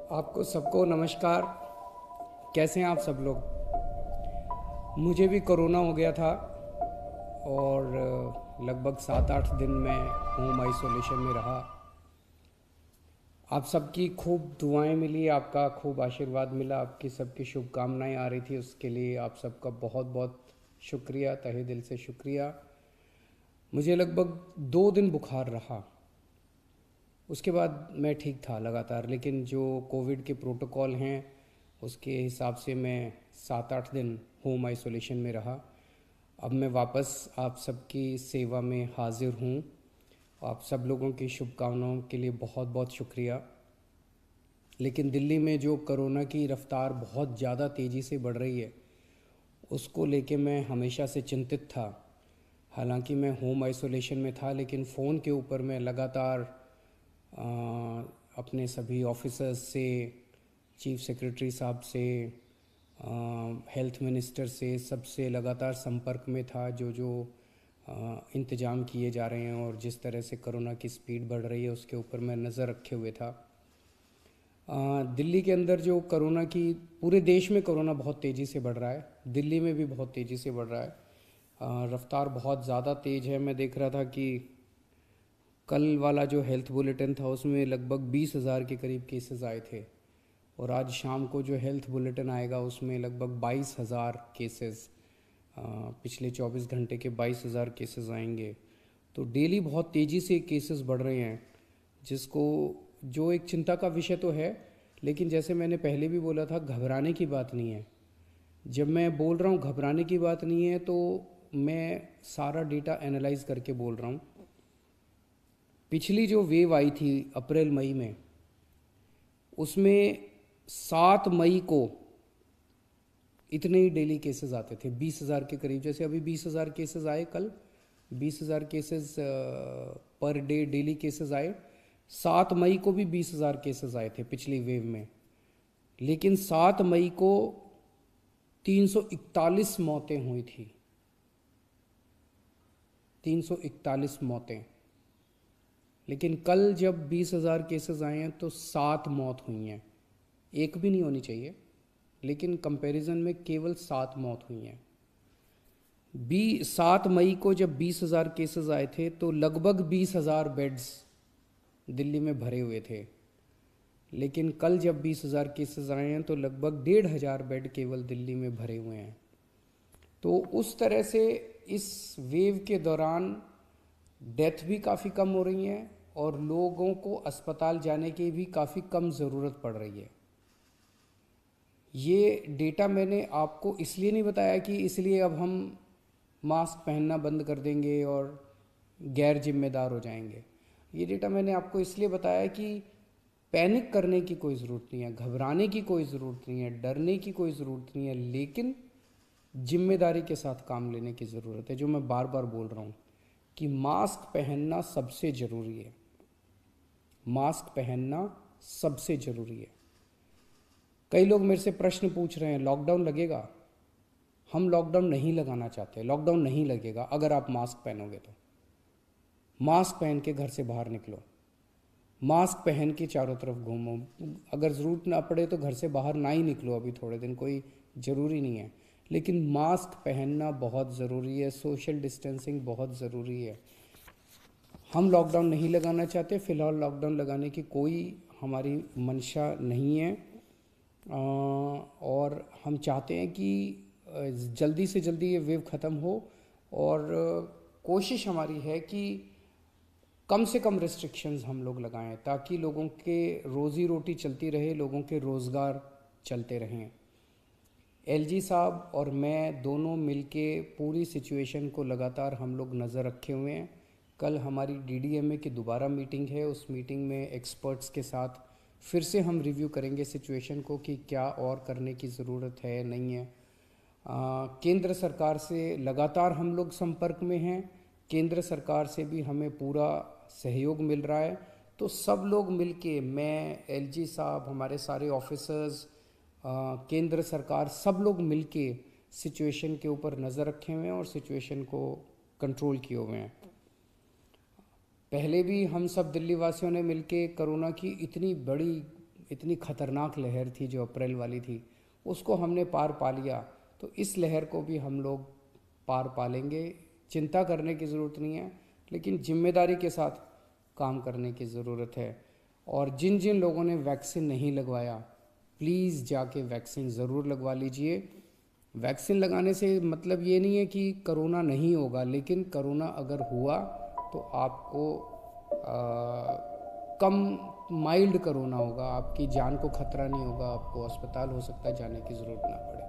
आपको सबको नमस्कार। कैसे हैं आप सब लोग? मुझे भी कोरोना हो गया था और लगभग 7-8 दिन मैं होम आइसोलेशन में रहा। आप सबकी खूब दुआएं मिली, आपका खूब आशीर्वाद मिला, आपकी सबकी शुभकामनाएं आ रही थी, उसके लिए आप सबका बहुत बहुत शुक्रिया, तहे दिल से शुक्रिया। मुझे लगभग 2 दिन बुखार रहा, उसके बाद मैं ठीक था लगातार, लेकिन जो कोविड के प्रोटोकॉल हैं उसके हिसाब से मैं 7-8 दिन होम आइसोलेशन में रहा। अब मैं वापस आप सबकी सेवा में हाजिर हूँ। आप सब लोगों की शुभकामनाओं के लिए बहुत बहुत शुक्रिया। लेकिन दिल्ली में जो कोरोना की रफ़्तार बहुत ज़्यादा तेज़ी से बढ़ रही है, उसको लेके मैं हमेशा से चिंतित था। हालांकि मैं होम आइसोलेशन में था, लेकिन फ़ोन के ऊपर मैं लगातार अ, अपने सभी ऑफिसर्स से, चीफ सेक्रेटरी साहब से, हेल्थ मिनिस्टर से, सबसे लगातार संपर्क में था। जो जो इंतज़ाम किए जा रहे हैं और जिस तरह से कोरोना की स्पीड बढ़ रही है उसके ऊपर मैं नज़र रखे हुए था। दिल्ली के अंदर जो कोरोना की, पूरे देश में कोरोना बहुत तेज़ी से बढ़ रहा है, दिल्ली में भी बहुत तेज़ी से बढ़ रहा है। रफ्तार बहुत ज़्यादा तेज़ है। मैं देख रहा था कि कल वाला जो हेल्थ बुलेटिन था उसमें लगभग 20,000 के करीब केसेस आए थे, और आज शाम को जो हेल्थ बुलेटिन आएगा उसमें लगभग 22,000 केसेस, पिछले 24 घंटे के 22,000 केसेस आएंगे। तो डेली बहुत तेज़ी से केसेस बढ़ रहे हैं, जिसको, जो एक चिंता का विषय तो है, लेकिन जैसे मैंने पहले भी बोला था, घबराने की बात नहीं है। जब मैं बोल रहा हूँ घबराने की बात नहीं है, तो मैं सारा डेटा एनालाइज करके बोल रहा हूँ। पिछली जो वेव आई थी अप्रैल मई में, उसमें 7 मई को इतने ही डेली केसेस आते थे, 20,000 के करीब। जैसे अभी 20,000 केसेस आए कल, 20,000 cases per day daily cases आए। 7 मई को भी 20,000 केसेस आए थे पिछली वेव में, लेकिन 7 मई को 341 मौतें हुई थी। 341 मौतें। लेकिन कल जब 20,000 केसेस आए हैं तो 7 मौत हुई हैं। एक भी नहीं होनी चाहिए, लेकिन कंपैरिजन में केवल 7 मौत हुई हैं। 7 मई को जब 20,000 केसेस आए थे तो लगभग 20,000 बेड्स दिल्ली में भरे हुए थे, लेकिन कल जब 20,000 केसेस आए हैं तो लगभग 1,500 बेड केवल दिल्ली में भरे हुए हैं। तो उस तरह से इस वेव के दौरान डेथ भी काफ़ी कम हो रही हैं और लोगों को अस्पताल जाने की भी काफ़ी कम ज़रूरत पड़ रही है। ये डेटा मैंने आपको इसलिए नहीं बताया कि इसलिए अब हम मास्क पहनना बंद कर देंगे और गैर जिम्मेदार हो जाएंगे। ये डेटा मैंने आपको इसलिए बताया कि पैनिक करने की कोई ज़रूरत नहीं है, घबराने की कोई ज़रूरत नहीं है, डरने की कोई ज़रूरत नहीं है, लेकिन जिम्मेदारी के साथ काम लेने की ज़रूरत है। जो मैं बार बार बोल रहा हूँ कि मास्क पहनना सबसे ज़रूरी है। मास्क पहनना सबसे ज़रूरी है। कई लोग मेरे से प्रश्न पूछ रहे हैं, लॉकडाउन लगेगा? हम लॉकडाउन नहीं लगाना चाहते। लॉकडाउन नहीं लगेगा अगर आप मास्क पहनोगे तो। मास्क पहन के घर से बाहर निकलो, मास्क पहन के चारों तरफ घूमो। अगर ज़रूरत ना पड़े तो घर से बाहर ना ही निकलो, अभी थोड़े दिन कोई ज़रूरी नहीं है, लेकिन मास्क पहनना बहुत ज़रूरी है। सोशल डिस्टेंसिंग बहुत ज़रूरी है। हम लॉकडाउन नहीं लगाना चाहते, फ़िलहाल लॉकडाउन लगाने की कोई हमारी मंशा नहीं है। और हम चाहते हैं कि जल्दी से जल्दी ये वेव ख़त्म हो, और कोशिश हमारी है कि कम से कम रिस्ट्रिक्शंस हम लोग लगाएं, ताकि लोगों के रोज़ी रोटी चलती रहे, लोगों के रोज़गार चलते रहें। एलजी साहब और मैं दोनों मिलके पूरी सिचुएशन को लगातार हम लोग नज़र रखे हुए हैं। कल हमारी डीडीएमए की दोबारा मीटिंग है, उस मीटिंग में एक्सपर्ट्स के साथ फिर से हम रिव्यू करेंगे सिचुएशन को कि क्या और करने की ज़रूरत है, नहीं है। केंद्र सरकार से लगातार हम लोग संपर्क में हैं, केंद्र सरकार से भी हमें पूरा सहयोग मिल रहा है। तो सब लोग मिलके, मैं, एलजी साहब, हमारे सारे ऑफिसर्स, केंद्र सरकार, सब लोग मिलके सिचुएशन के ऊपर नज़र रखे हुए हैं और सिचुएशन को कंट्रोल किए हुए हैं। पहले भी हम सब दिल्ली वासियों ने मिलके कोरोना की इतनी बड़ी इतनी खतरनाक लहर थी जो अप्रैल वाली थी, उसको हमने पार पा लिया, तो इस लहर को भी हम लोग पार पा लेंगे। चिंता करने की ज़रूरत नहीं है, लेकिन जिम्मेदारी के साथ काम करने की ज़रूरत है। और जिन जिन लोगों ने वैक्सीन नहीं लगवाया, प्लीज़ जाके वैक्सीन ज़रूर लगवा लीजिए। वैक्सीन लगाने से मतलब ये नहीं है कि करोना नहीं होगा, लेकिन करोना अगर हुआ तो आपको कम माइल्ड करोना होगा, आपकी जान को खतरा नहीं होगा, आपको अस्पताल हो सकता है जाने की ज़रूरत ना पड़े।